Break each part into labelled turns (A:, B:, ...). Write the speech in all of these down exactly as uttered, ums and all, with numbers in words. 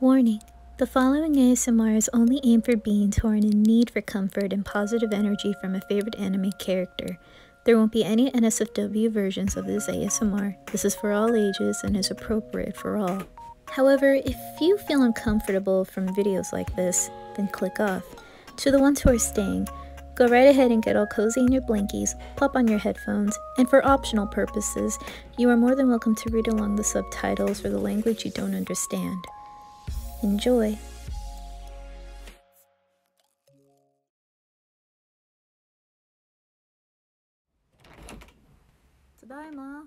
A: Warning: the following A S M R is only aimed for beings who are in need for comfort and positive energy from a favorite anime character. There won't be any N S F W versions of this A S M R. This is for all ages and is appropriate for all. However, if you feel uncomfortable from videos like this, then click off. To the ones who are staying, go right ahead and get all cozy in your blankies, pop on your headphones, and for optional purposes, you are more than welcome to read along the subtitles for the language you don't understand. Enjoy! ただいま。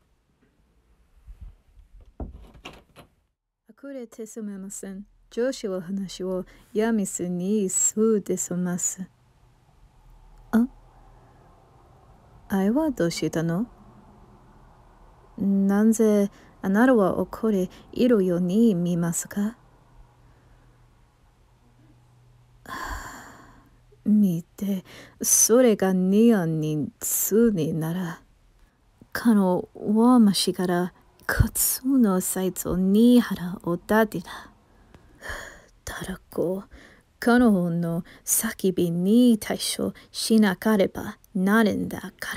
A: 隠れてすみません。上司は話をやみすにそうですます。あ、愛はどうしたの？なぜあなたは怒りいるように見ますか？見て、それがニアンにつになら、彼はましから普通のサイトに腹を立てた。ただこう、彼女の叫びに対処しなければなるんだから、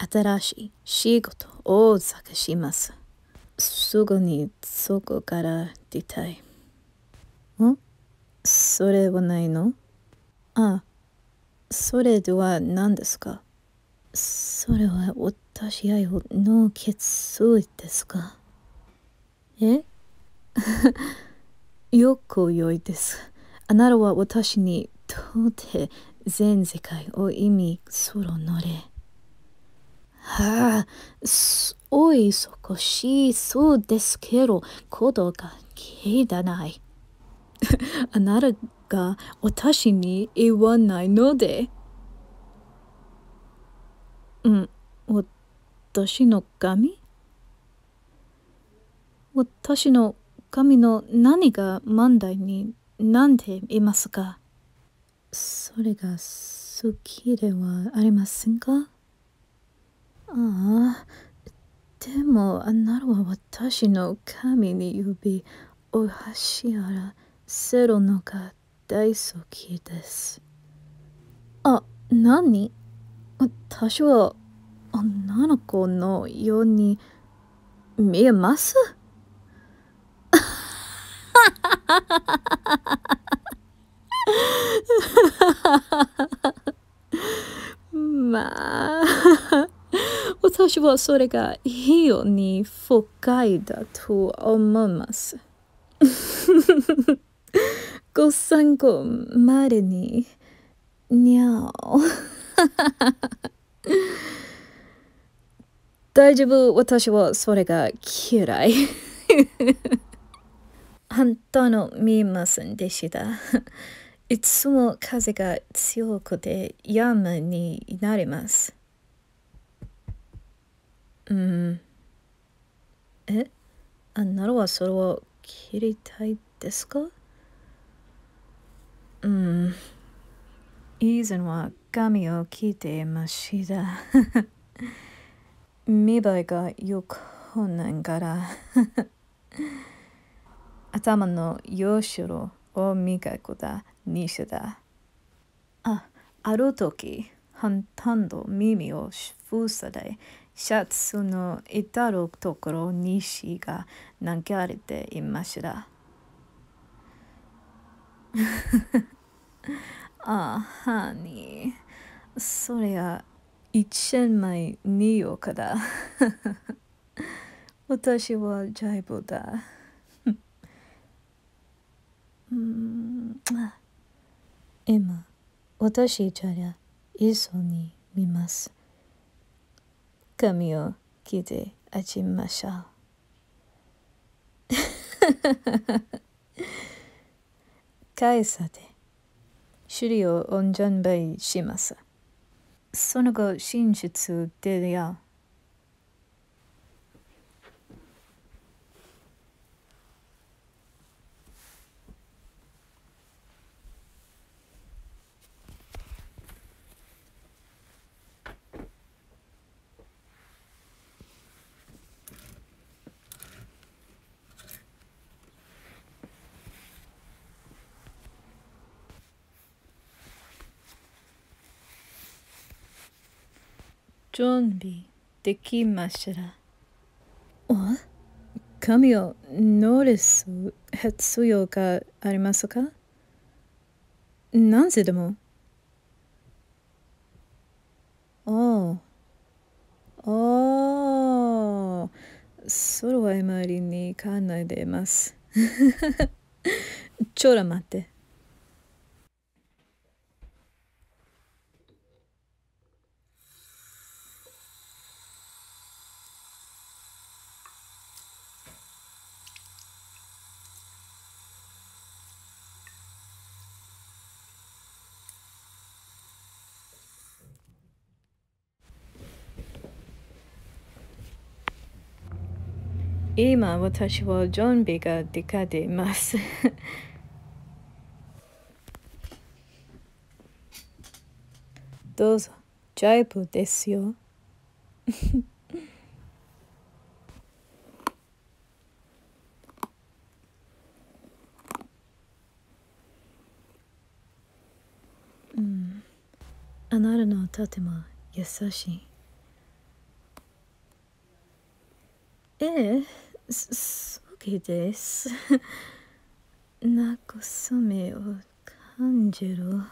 A: 新しい仕事を探します。すぐにそこから出たい。ん？それはないの？あ、それでは何ですか？それは私愛の決意ですか？え？よくよいです。あなたは私にとって全世界を意味するので。はあ、おい少しそうですけど、ことが聞いたない。あなたが私に言わないので。うん、私の髪？私の髪の何が問題になんていますか？それが好きではありませんか？ああ、でもあなたは私の髪に指を走らせるのが大好きです。あ、何？私は女の子のように見えます？まあ、私はそれが非常に不快だと思います。ご参考までに、にゃお。大丈夫、私はそれが嫌い。本当の見えませんでした。いつも風が強くて山になります。うん。え？あなたはそれを切りたいですか？うん。以前は髪を切っていました。見栄えが良くないから。頭の良しろを磨くだにした。あ、ある時、ほとんど耳を塞いで、シャツの至るところに血が流れていました。あ、ハニー、それは一年前によから。私は大丈夫だ。うん、今、私じゃら一緒に見ます。髪を切ってあげましょう。会社で処理を準備します。その後、真実出よう。 準備できましたら。あ、髪をノース必要がありますか？何時でも。ああ、ああ、それはあまりに考えています。ちょっと待って。今私は準備ができています。どうぞ、大丈夫ですよ。うん、あなたのとても優しい。ええ、そうです。慰めを感じる。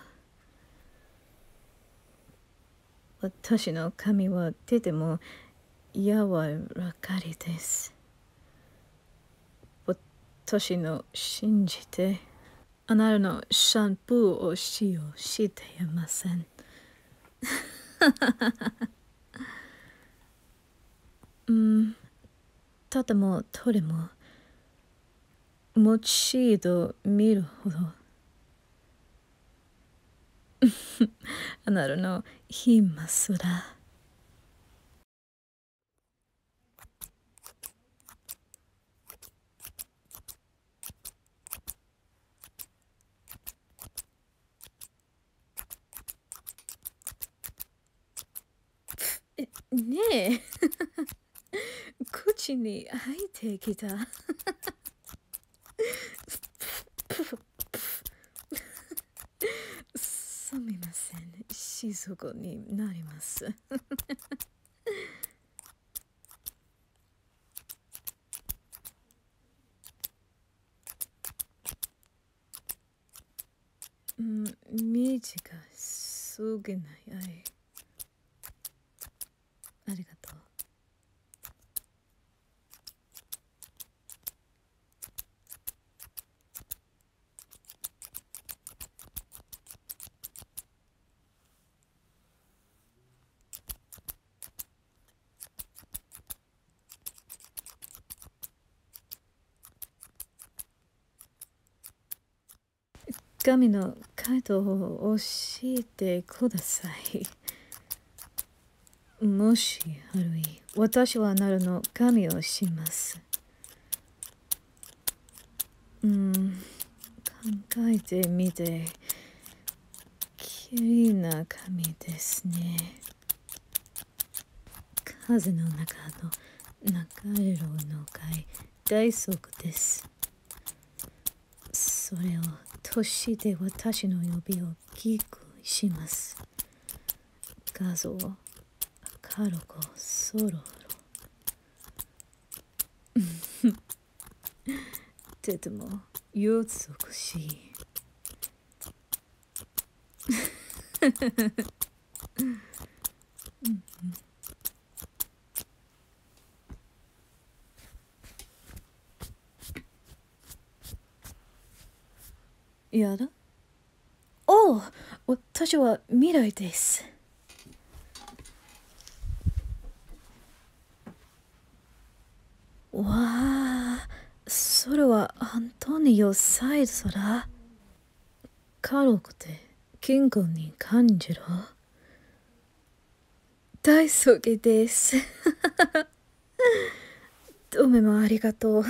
A: 私の髪はとても柔らかいです。私の信じて、あなたのシャンプーを使用していません。うん、とてもとても、もう一度見るほど。あなたの暇すら。え、ねえ。口に入ってきた。すみません。静かになります。うん、短すぎない。ありがとう。神の回答を教えてください。もしあるい、私はあなたの神をします。うん、考えてみて、きれいな髪ですね。風の中の中色の貝、大好きです。それを通して私の指を大きくします。画像を軽くそろろ。とても美しい。やだ。おう、私は未来です。わあ、それはアントニオ・サイドだ。軽くて健康に感じる。大好きです。どうもありがとう。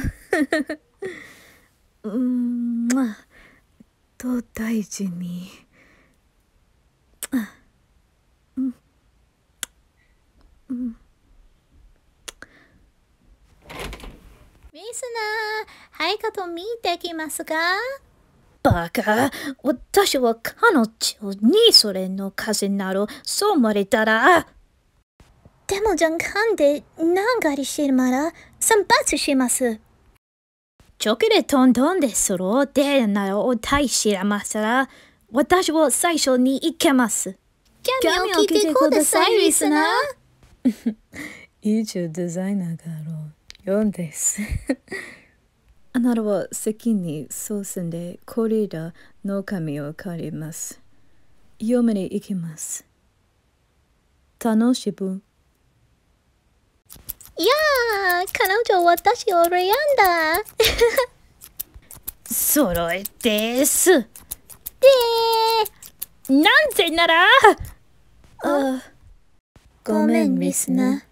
A: うーん、まあ、と大事に。あ、うん、うん。
B: リスナー、はいかと見てきますか？
A: バカ、私は彼女にそれの風になる。そう思われたら。
B: でもじゃんかんで何がりしてまら散髪します。
A: チョコレートントンでそろでならおたいしらますら、私は最初に行けます。
B: キャミを聞いてください、リスナー。
A: 以上デザイナーがよんです。あなたは席に進んでこれらの紙を借ります。読みに行きます。楽しむ。
B: いやー、彼女は私を選んだ。
A: 揃えです。
B: で
A: なぜなら
B: あ、ごめんリスナー。